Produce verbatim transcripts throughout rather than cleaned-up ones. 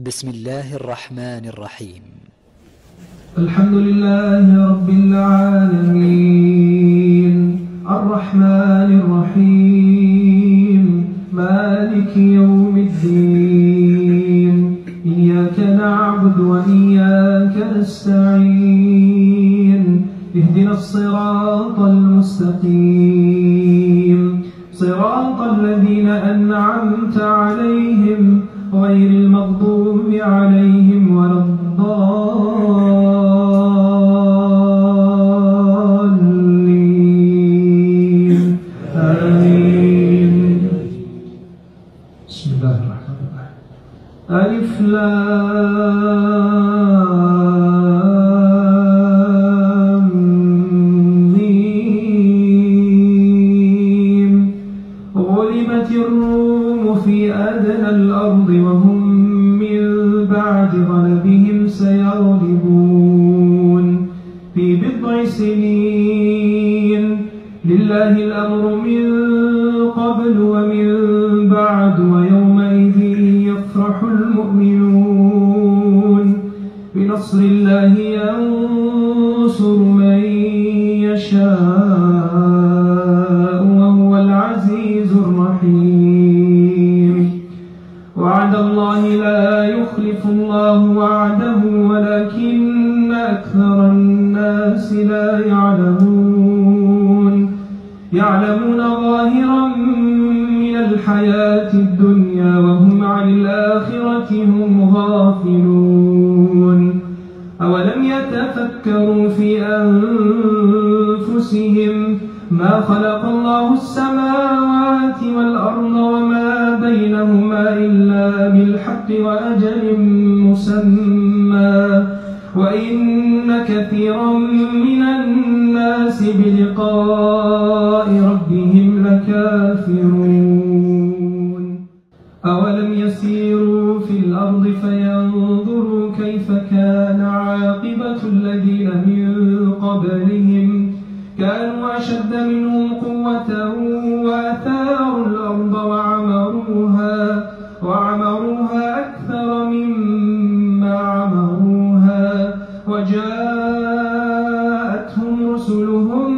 بسم الله الرحمن الرحيم. الحمد لله رب العالمين الرحمن الرحيم مالك يوم الدين إياك نعبد وإياك نستعين اهدنا الصراط المستقيم صراط الذين أنعمت عليهم غير المغضوب عليهم ولا الضالين آمين. بسم الله الرحمن الرحيم. ألف لام ميم غلبت الروم في أدنى الأرض وهم من بعد غلبهم سيغلبون في بضع سنين لله الأمر من قبل ومن بعد ويومئذ يفرح المؤمنون بنصر الله ينصر من يشاء وهو العزيز الرحيم. وعد الله لا يخلف الله وعده ولكن أكثر الناس لا يعلمون يعلمون ظاهرا من الحياة الدنيا وهم عن الآخرة هم غافلون. أولم يتفكروا في أنفسهم ما خلق الله السماوات والأرض وما بينهما إلا بالحق وأجل مسمى وإن كثيرا من الناس بلقاء ربهم لكافرون. أولم يسيروا في الأرض فينظروا كيف كان عاقبة الذين من قبلهم كانوا أشد منهم قوة وأثاروا الأرض وعمروها وعمروها أكثر مما عمروها وجاءتهم رسلهم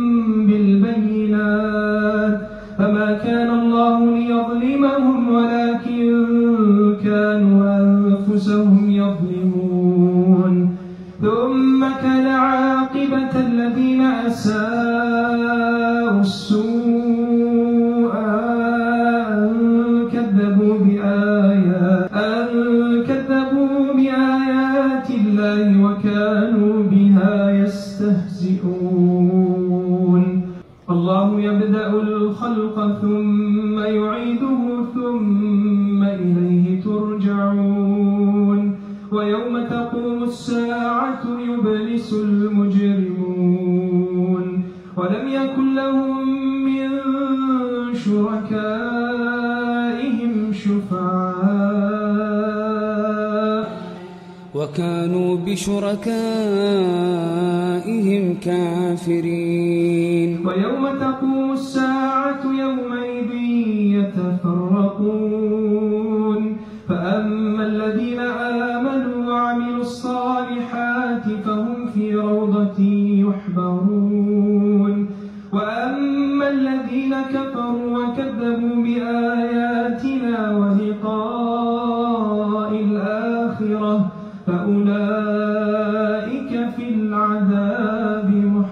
بالبينات فما كان الله ليظلمهم ولكن كانوا أنفسهم يظلمون. ثم كان عاقبة الذين أساءوا السوء أن كذبوا بآيات أن كذبوا بآيات الله وكانوا بها يستهزئون. الله يبدأ الخلق ثم يعيده ثم إليه ترجعون. ويوم تقوم الساعة يبلس المجرمون ولم يكن لهم من شركائهم شفعاء وكانوا بشركائهم كافرين. ويوم تقوم الساعة يومئذ يتفرقون فأما الذين آمنوا وعملوا الصالحات فهم في روضة يحبرون وأما الذين كفروا وكذبوا بآياتنا ولقاء الآخرة فأولئك في العذاب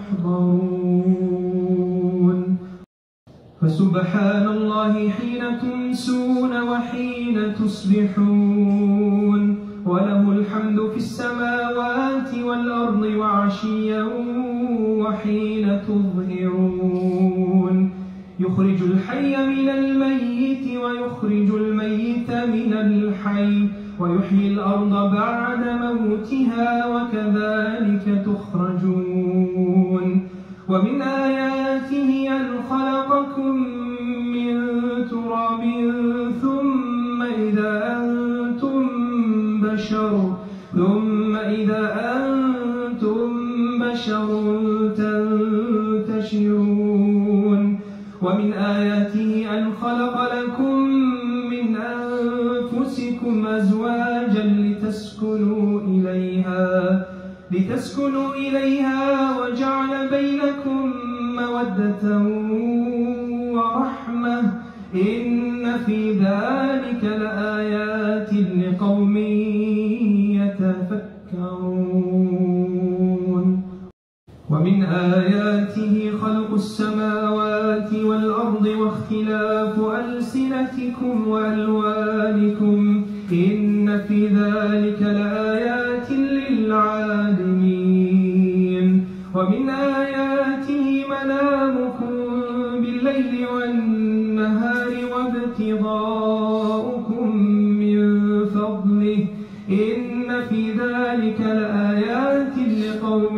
محضرون. فسبحان الله حين تمسون وحين تصبحون وله الحمد في السماوات والأرض وعشيا وحين تظهرون. يخرج الحي من الميت ويخرج الميت من الحي ويحيي الأرض بعد موتها وكذلك تخرجون. ومن آياته أن خلقكم من تراب ثم إذا أنتم بشر ثم إذا أنتم بشر تنتشرون. ومن آياته أن خلق لكم من أنفسكم أزواجا لتسكنوا إليها لتسكنوا إليها وجعل بينكم مودة ورحمة إن في ذلك لآيات لقوم يتفكرون. ومن آياته خلق السماوات والأرض واختلاف ألسنتكم وألوانكم إن في ذلك لآيات للعالمين. ومن آياته منامكم بالليل والنهار وابتغاؤكم من فضله إن في ذلك لآيات لقوم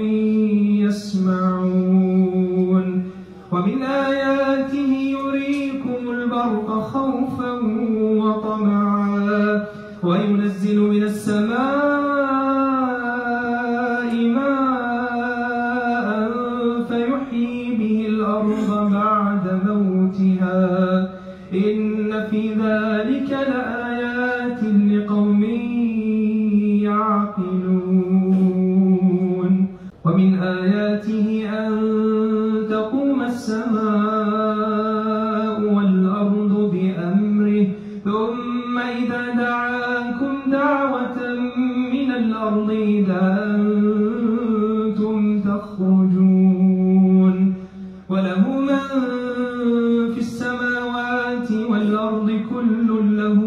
يسمعون. ومن آياته يريكم البرق خوفا وطمعا وينزل من السماء ماء فيحيي به الأرض بعد موتها إن في ذلك لآيات لقوم يعقلون. ومن آياته أن تقوم السماء والأرض بأمره ثم إذا دعاكم دعوة من الأرض إذا أنتم تخرجون. وله من في السماوات والأرض كل له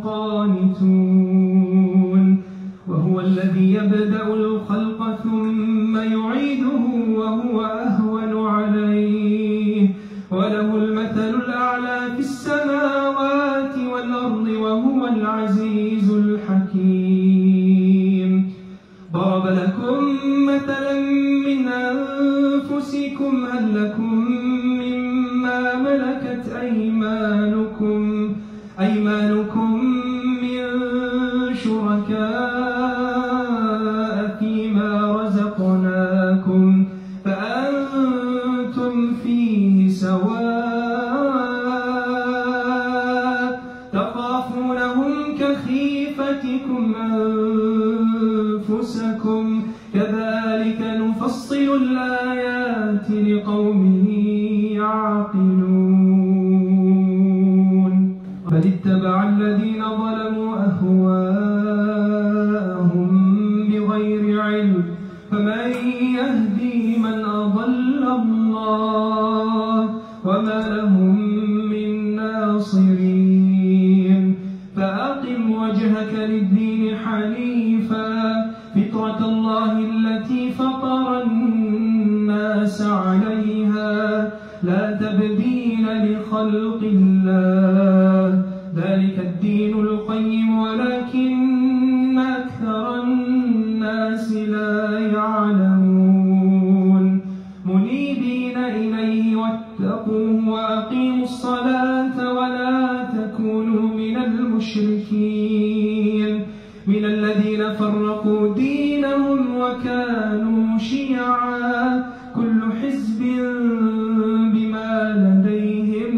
قانتون. وهو الذي يبدأ الخلق ثم يعيده وهو أهون عليه وله المثل الأعلى في السماوات والأرض وهو العزيز الحكيم. ضرب لكم مثلا من أنفسكم هل لكم مما ملكت أيمانكم أيمانكم من شركاء فيما رزقناكم فأنتم فيه سواء تخافونهم كخيفتكم أنفسكم كذلك نفصل الآيات لقوم يعقلون. بل اتبع الذين ظلموا أهواءهم بغير علم فمن يهدي من أضل الله وما لهم من ناصرين. فأقم وجهك للدين حنيفا فطرة الله التي فطر الناس عليها لا تبديل لخلق الله ذلك الدين القيم ولكن أكثر الناس لا يعلمون. منيبين إليه واتقوه وأقيموا الصلاة ولا تكونوا من المشركين من الذين فرقوا دينهم وكانوا شيعا كل حزب بما لديهم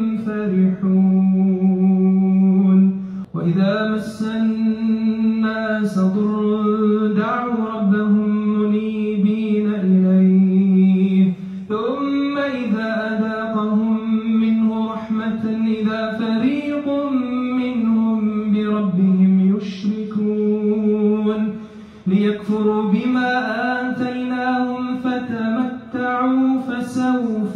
فرحون. وإذا مس الناس ضر دعوا ربهم منيبين إليه ثم إذا أذاقهم منه رحمة إذا فريق منهم بربهم يشركون ليكفروا بما آتيناهم فتمتعوا فسوف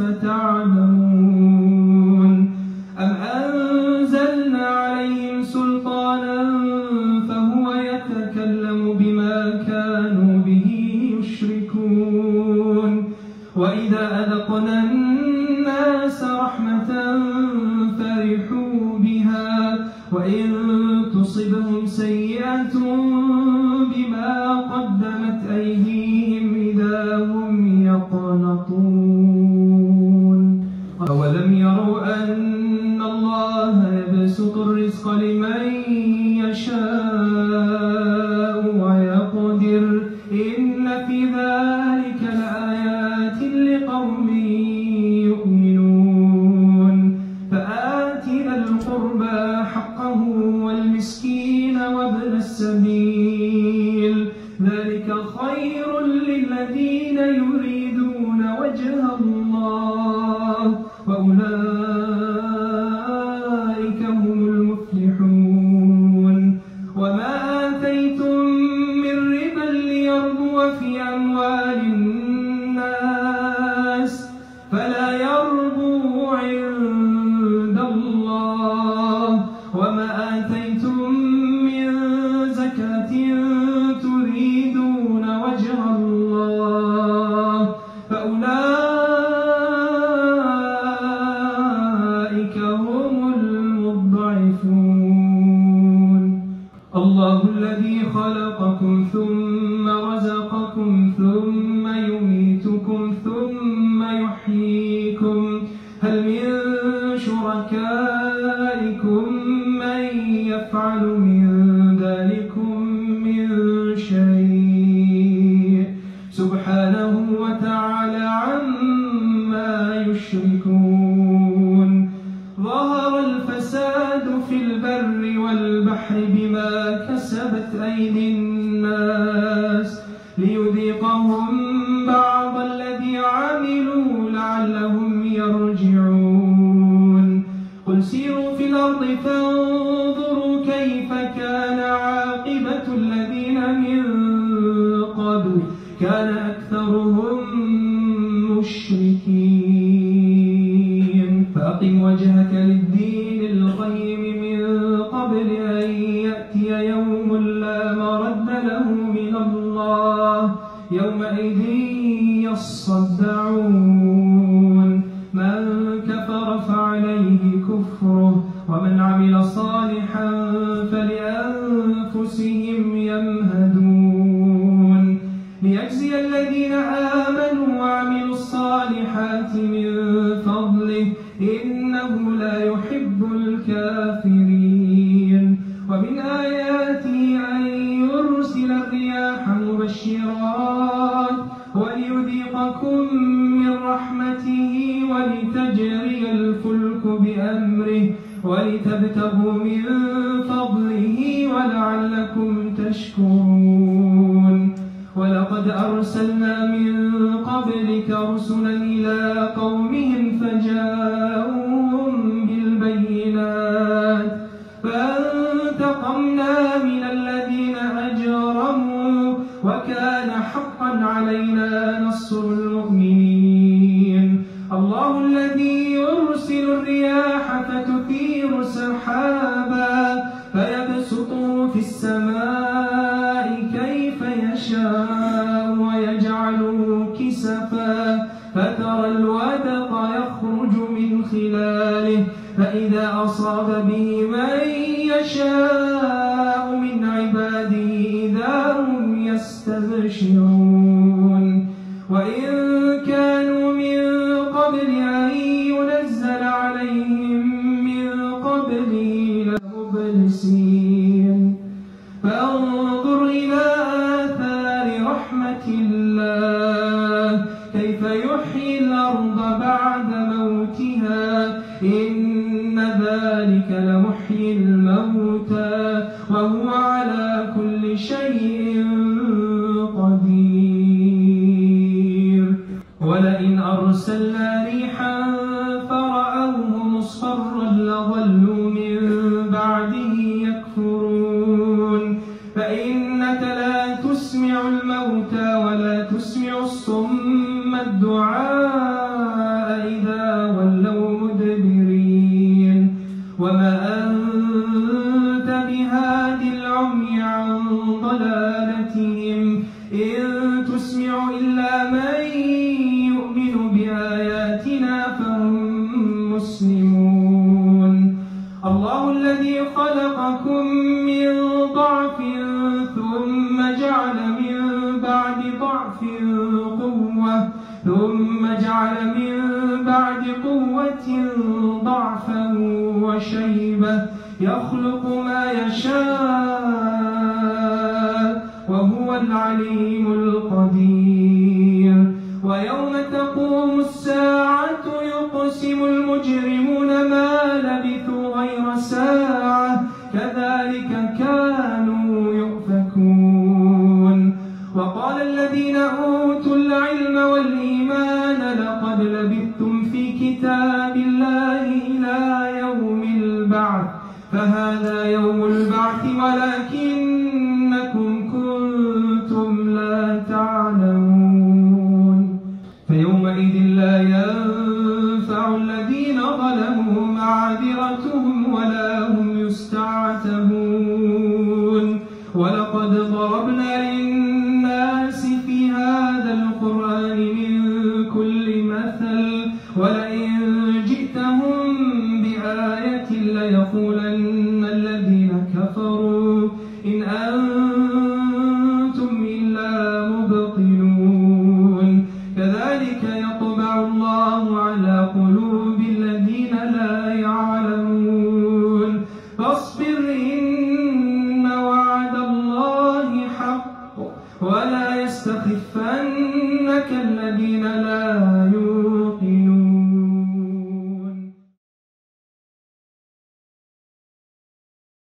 تعلمون. أم أنزلنا عليهم سلطانا فهو يتكلم بما كانوا به يشركون. وإذا أذقنا الناس رحمة فرحوا بها وإن تصبهم سيئة بما قدمت أيديهم إذا هم يقنطون. أولم يروا أن الله يبسط الرزق لمن يشاء ويقدر إن في ذلك لآيات لقوم يؤمنون. فآت ذا القربى حقه والمسكين وابن السبيل للذين يريدون وجه الله وأولئك هم المفلحون. وما آتيتم من ربا ليربو في أموال الناس فلا يربو عند الله، وما آتيتم من زكاة تريدون وجه الله فأولئك هم المضعفون. الله الذي خلقكم ثم رزقكم ثم يميتكم ثم يحييكم، هل من شركائكم من يفعل من ذلكم من شيء سبحانه وتعالى عما يشركون. ظهر الفساد في البر والبحر بما كسبت أيدي الناس ليذيقهم بعض الذي عملوا لعلهم يرجعون. قل سيروا في الأرض فانظروا كيف كان عاقبة الذين من قبل كان أكثرهم مشركين. فأقم وجهك للدين القيم من قبل أن يأتي يوم لا مرد له من الله يومئذ يصدعون. من كفر فعليه كفره ومن عمل صالحا فلأنفسهم يمهدون. ليجزي الذين آمنوا وعملوا الصالحات من فضله إنه لا يحب الكافرين. ومن آياته أن يرسل الرياح مبشرات وليذيقكم من رحمته ولتجري الفلك بأمره ولتبتغوا من فضله ولعلكم تشكرون. ولقد أرسلنا من قبلك رسلا إلى قومهم فجاءوهم بالبينات فانتقمنا من الذين أجرموا وكان حقا علينا نصر المؤمنين. الله الذي يرسل الرياح فتثير سحابا فيبسطه في السماء كيف يشاء ويجعله كسفا فترى الودق يخرج من خلاله فإذا أصاب به من يشاء من عباده إذا هم يستبشرون. وإن كانوا من قبل أن ينزل عليهم من قبله لمبلسين. فانظر إلى آثار رحمة الله كيف يحيي الأرض بعد موتها إن ذلك لمحيي الموتى وهو على كل شيء قدير. ولئن أرسلنا ريحا فرأوه مصفرا لظلوا من بعده يكفرون. فإنك لا تسمع الموتى ولا تسمع الصم الدعاء إذا ولوا مدبرين. وما أنت بهاد العمي عن ضلالتهم إن تسمع إلا من يؤمن بآياتنا فهم مسلمون. الله الذي خلقكم من ضعف ثم جعل من بعد ضعف قوة ثم جعل من بعد قوة ضعفا وشيبة يخلق ما يشاء وهو العليم القدير. ويوم تقوم الساعة يقسم المجرمون ما لبثوا غير ساعة كذلك كانوا يؤفكون. وقال الذين أوتوا البعث فهذا يوم البعث ولكنكم كنتم لا تعلمون فيومئذ لا ينفع الذين ظلموا معذرتهم ولا هم يستعتبون ولقد ضربنا للناس في هذا القرآن من كل مثل ولئن جئتهم بآية ليقولن الذين كفروا إن أنتم إلا مبطلون كذلك يطبع الله على قلوب الذين لا يعلمون فاصبر إن وعد الله حق ولا يستخفنك الذين لا